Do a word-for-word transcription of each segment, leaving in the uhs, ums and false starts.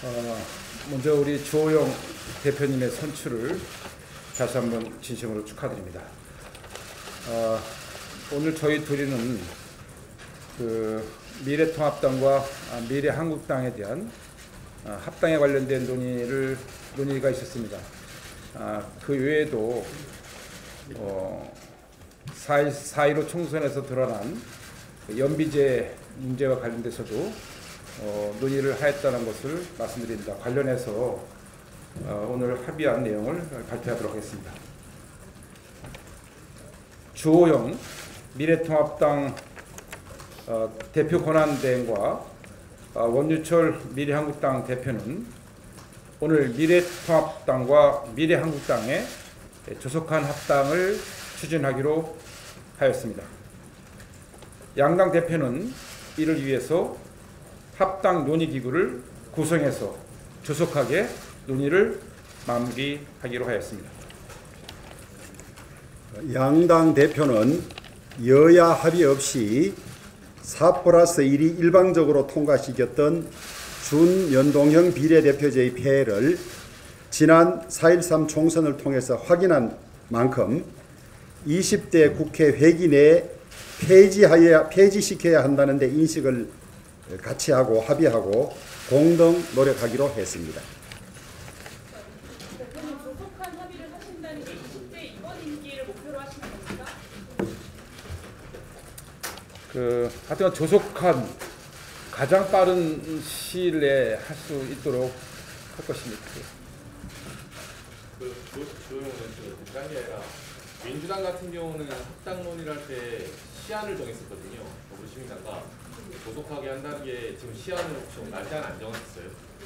어, 먼저 우리 주호영 대표님의 선출을 다시 한번 진심으로 축하드립니다. 어, 오늘 저희 둘이는 그 미래통합당과 미래한국당에 대한 어, 합당에 관련된 논의를 논의가 있었습니다. 아, 그 외에도 어, 사 일오 총선에서 드러난 연비제 문제와 관련돼서도 어, 논의를 하였다는 것을 말씀드립니다. 관련해서 어, 오늘 합의한 내용을 발표하도록 하겠습니다. 주호영 미래통합당 어, 대표 권한대행과 어, 원유철 미래한국당 대표는 오늘 미래통합당과 미래한국당의 조속한 합당을 추진하기로 하였습니다. 양당 대표는 이를 위해서 합당 논의기구를 구성해서 조속하게 논의를 마무리하기로 하였습니다. 양당 대표는 여야 합의 없이 사 플러스 일이 일방적으로 통과시켰던 준연동형 비례대표제의 폐해를 지난 사 일삼 총선을 통해서 확인한 만큼 이십 대 국회 회기 내에 폐지하여야, 폐지시켜야 한다는 데 인식을 같이 하고 합의하고 공동 노력하기로 했습니다. 대표님, 조속한 합의를 하신다는 게 이십 대 이번 임기를 목표로 하시는 겁니까? 그 하여튼 조속한 가장 빠른 시일 내에 할 수 있도록 할 것입니다. 그 조용은 그런 게 아니라 민주당 같은 경우는 합당 논의를 할 때 시한을 정했었거든요. 더불어시민당과 조속하게 한다는 게 지금 시한을 혹시 날짜는 안 정했어요?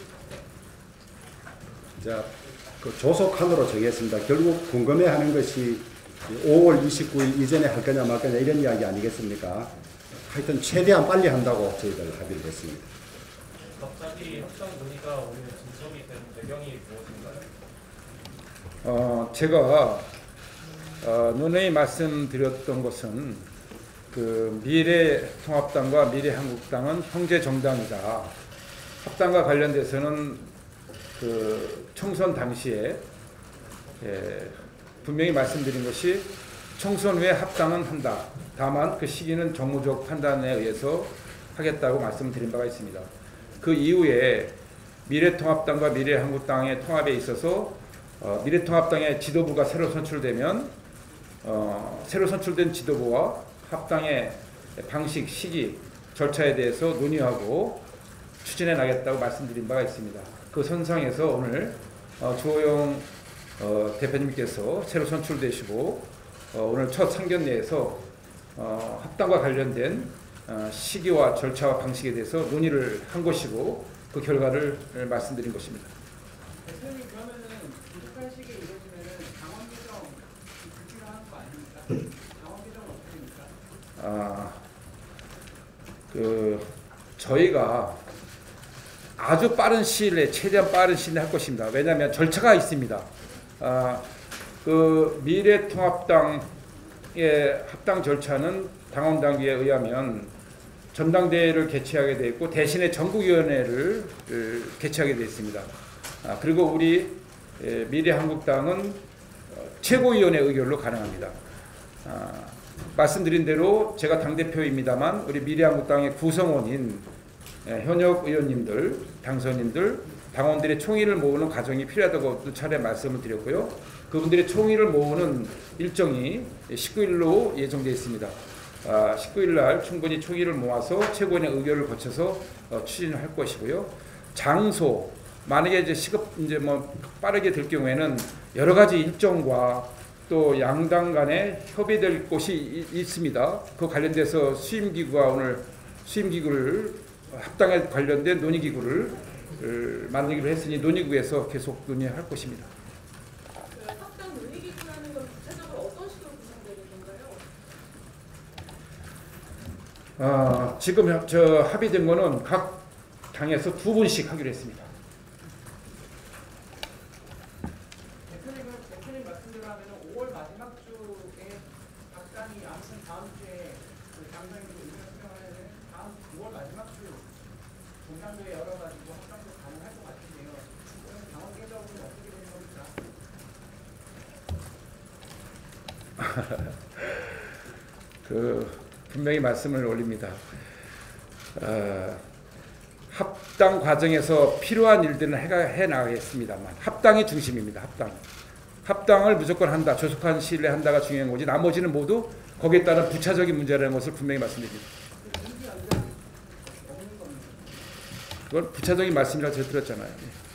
자, 그 조속한으로 정했습니다. 결국 궁금해하는 것이 오월 이십구일 이전에 할 거냐 말 거냐 이런 이야기 아니겠습니까? 하여튼 최대한 빨리 한다고 저희들 합의를 했습니다. 갑자기 합당 논의가 오늘 진척이 된 배경이 무엇인가요? 어, 제가 어, 논의 말씀드렸던 것은 그 미래통합당과 미래한국당은 형제 정당이다. 합당과 관련돼서는 그 총선 당시에 예, 분명히 말씀드린 것이 총선 후에 합당은 한다. 다만 그 시기는 정무적 판단에 의해서 하겠다고 말씀드린 바가 있습니다. 그 이후에 미래통합당과 미래한국당의 통합에 있어서 어, 미래통합당의 지도부가 새로 선출되면 어, 새로 선출된 지도부와 합당의 방식, 시기, 절차에 대해서 논의하고 추진해 나가겠다고 말씀드린 바가 있습니다. 그 선상에서 오늘 어, 주호영 어, 대표님께서 새로 선출되시고 어, 오늘 첫 상견례에서 어, 합당과 관련된 어, 시기와 절차와 방식에 대해서 논의를 한 것이고 그 결과를 말씀드린 것입니다. 대표님, 그러면은 조속한 시기에 이루어지면은 당원 개정 불필요한 거 아닙니까? 당원 개정은 어떻게 됩니까? 아, 그 저희가 아주 빠른 시일 내에 최대한 빠른 시일 내에 할 것입니다. 왜냐하면 절차가 있습니다. 아, 그 미래통합당의 합당 절차는 당원 당규에 의하면 전당대회를 개최하게 되어 있고 대신에 전국위원회를 개최하게 되어 있습니다. 아, 그리고 우리 미래한국당은 최고위원회 의결로 가능합니다. 아, 말씀드린 대로 제가 당대표입니다만 우리 미래한국당의 구성원인 현역 의원님들, 당선인들, 당원들의 총의를 모으는 과정이 필요하다고 두 차례 말씀을 드렸고요. 그분들의 총의를 모으는 일정이 십구일로 예정되어 있습니다. 아, 십구일 날 충분히 총의를 모아서 최고위원회 의결을 거쳐서 어, 추진을 할 것이고요. 장소, 만약에 이제 시급 이제 뭐 빠르게 될 경우에는 여러 가지 일정과 또 양당 간에 협의될 곳이 있습니다. 그 관련돼서 수임기구가 오늘 수임기구를 합당에 관련된 논의기구를 만들기로 했으니 논의구에서 계속 논의할 것입니다. 그 합당 논의기구라는 건 구체적으로 어떤 식으로 구성되는 건가요? 아, 지금 저 합의된 거는 각 당에서 두 분씩 하기로 했습니다. 대표님은 대표님 말씀대로 하면 오월 마지막 주에 각 당이 아무튼 다음 주에 그 당선인들 의견을 수정하려면 다음 구월 마지막 주 공장도에 열어가지고 합당도 가능할 것 같은데요. 그럼 당원 개정은 어떻게 되는 겁니까? 그 분명히 말씀을 올립니다. 어, 합당 과정에서 필요한 일들은 해가 해 나가겠습니다만 합당이 중심입니다. 합당. 합당을 무조건 한다. 조속한 시일 내에 한다가 중요한 거지. 나머지는 모두 거기에 따른 부차적인 문제라는 것을 분명히 말씀드립니다. 그건 부차적인 말씀이라고 제가 들었잖아요.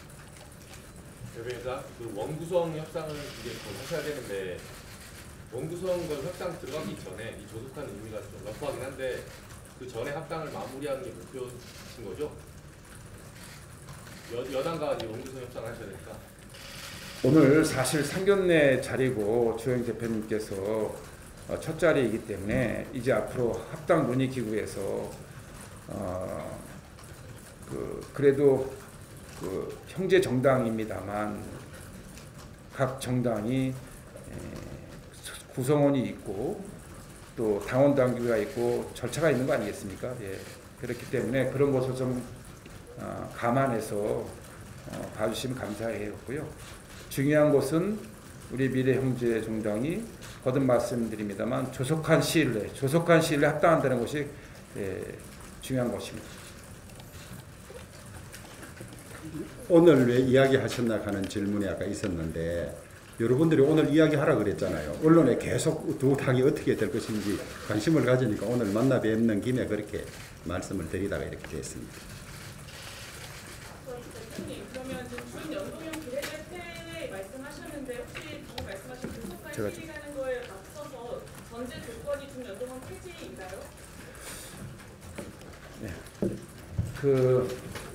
대변인사 그 원구성 협상을 이제 더 하셔야 되는데 원구성 그 협상 들어가기 전에 이 조속한 의미가 좀 러프하긴 한데 그 전에 합당을 마무리하는 게 목표신 거죠? 여, 여당과 이제 원구성 협상을 하셔야 되니까. 오늘 사실 상견례 자리고 주영 대표님께서 첫 자리이기 때문에 이제 앞으로 합당 논의 기구에서 어, 그 그래도 그 형제 정당입니다만 각 정당이 구성원이 있고 또 당원 당규가 있고 절차가 있는 거 아니겠습니까? 예. 그렇기 때문에 그런 것을 좀 어, 감안해서 어, 봐주시면 감사하겠고요. 중요한 것은 우리 미래형제 정당이 거듭 말씀드립니다만 조속한 시일 내에 조속한 시일 내에 합당한다는 것이 예, 중요한 것입니다. 오늘 왜 이야기하셨나 하는 질문이 아까 있었는데 여러분들이 오늘 이야기하라 그랬잖아요. 언론에 계속 두 당이 어떻게 될 것인지 관심을 가지니까 오늘 만나 뵙는 김에 그렇게 말씀을 드리다가 이렇게 됐습니다. 대표님, 그러면 지금 준연동형 비례대표 말씀하셨는데 혹시 방금 말씀하신 조속한 시일 가는 거에 앞서서 전제 조건이 준연동형 폐지인가요? 네. 그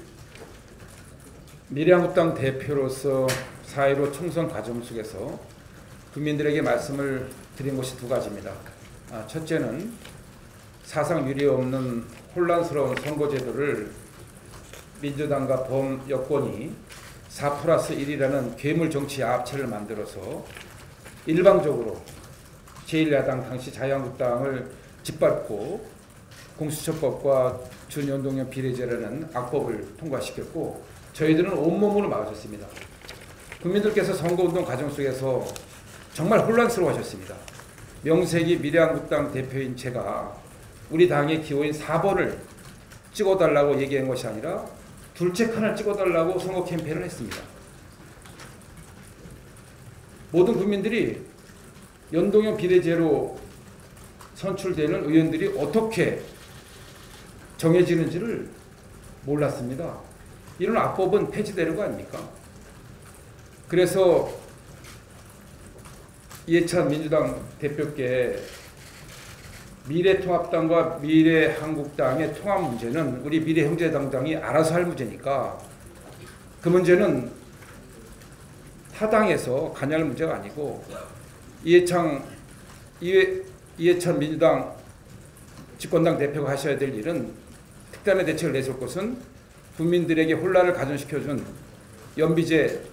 미래한국당 대표로서 사 일오 총선 과정 속에서 국민들에게 말씀을 드린 것이 두 가지입니다. 아, 첫째는 사상 유례 없는 혼란스러운 선거제도를 민주당과 범 여권이 사 플러스 일이라는 괴물 정치 야합체를 만들어서 일방적으로 제일 야당 당시 자유한국당을 짓밟고 공수처법과 준연동형 비례제라는 악법을 통과시켰고 저희들은 온몸으로 막아줬습니다. 국민들께서 선거운동 과정 속에서 정말 혼란스러워하셨습니다. 명색이 미래한국당 대표인 제가 우리 당의 기호인 사 번을 찍어달라고 얘기한 것이 아니라 둘째 칸을 찍어달라고 선거 캠페인을 했습니다. 모든 국민들이 연동형 비례제로 선출되는 의원들이 어떻게 정해지는지를 몰랐습니다. 이런 악법은 폐지되는 거 아닙니까? 그래서 이해찬 민주당 대표께 미래통합당과 미래한국당의 통합 문제는 우리 미래형제당당이 알아서 할 문제니까 그 문제는 타당에서 관여할 문제가 아니고 이해찬, 이해, 이해찬 민주당 집권당 대표가 하셔야 될 일은 특단의 대책을 내세울 것은 국민들에게 혼란을 가중시켜준 연비제라는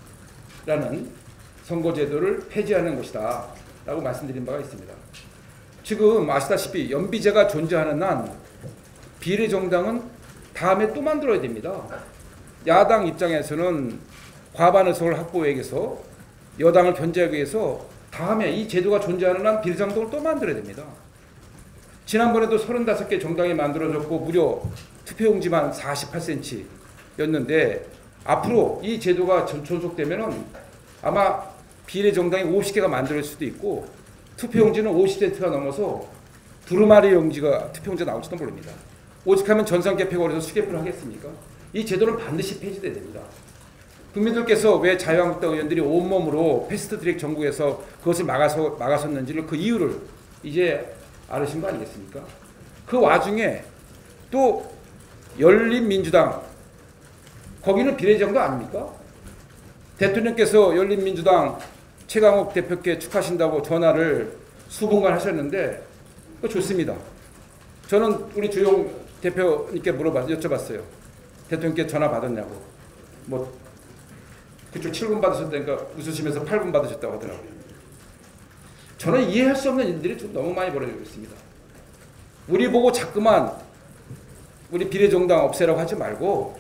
선거제도를 폐지하는 것이다 라고 말씀드린 바가 있습니다. 지금 아시다시피 연비제가 존재하는 한 비례정당은 다음에 또 만들어야 됩니다. 야당 입장에서는 과반 의석을 확보하기 위해서 여당을 견제하기 위해서 다음에 이 제도가 존재하는 한 비례정당을 또 만들어야 됩니다. 지난번에도 서른다섯 개 정당이 만들어졌고 무려 투표용지만 사십팔 센티미터였는데 앞으로 이 제도가 존속되면은 아마 비례정당이 오십 개가 만들어질 수도 있고 투표용지는 오십 센티미터가 넘어서 두루마리 용지가 투표용지가 나올지도 모릅니다. 오직하면 전산개표가 그래서 수개표를 하겠습니까? 이 제도는 반드시 폐지돼야 됩니다. 국민들께서 왜 자유한국당 의원들이 온몸으로 패스트트랙 정국에서 그것을 막아서, 막아섰는지를 그 이유를 이제 알으신 거 아니겠습니까? 그 와중에 또 열린민주당 거기는 비례정도 아닙니까? 대통령께서 열린민주당 최강욱 대표께 축하하신다고 전화를 수분간 하셨는데 좋습니다. 저는 우리 주용 대표님께 물어봤, 여쭤봤어요. 대통령께 전화 받았냐고. 뭐 그쪽 칠 분 받으셨다니까 웃으시면서 팔 분 받으셨다고 하더라고요. 저는 이해할 수 없는 일들이 좀 너무 많이 벌어지고 있습니다. 우리 보고 자꾸만 우리 비례정당 없애라고 하지 말고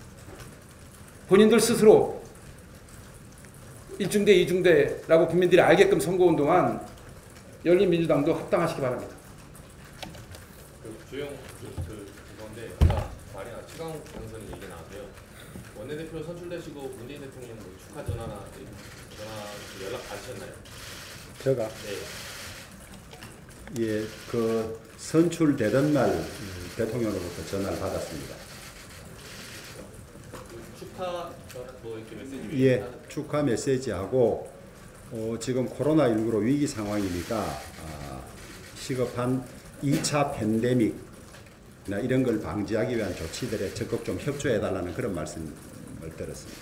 본인들 스스로 일중대, 이중대라고 국민들이 알게끔 선거운동한 열린민주당도 합당하시기 바랍니다. 그 주영 그, 그 그건데 아까 말이나 최강욱 당선인 얘기 나왔는데요. 원내대표 선출되시고 문재인 대통령 뭐 축하 전화나 전화 연락 받으셨나요? 제가 네. 예, 그 선출되던 날 음, 대통령으로부터 전화를 받았습니다. 그 축하 전화 뭐 이렇게 메시지 예, 하는- 축하 메시지하고 어, 지금 코로나십구로 위기 상황이니까 아, 시급한 이 차 팬데믹이나 이런 걸 방지하기 위한 조치들에 적극 좀 협조해달라는 그런 말씀을 들었습니다.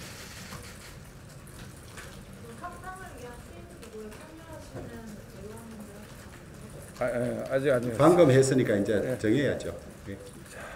합당을 위한 게임기구에 참여하시는 의원님들 아, 아, 아직 아니에요. 방금 했으니까 이제 예. 정해야죠. 예. 자,